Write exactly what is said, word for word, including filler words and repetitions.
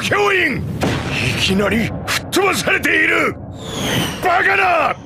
教員、いきなり吹っ飛ばされている。バカな。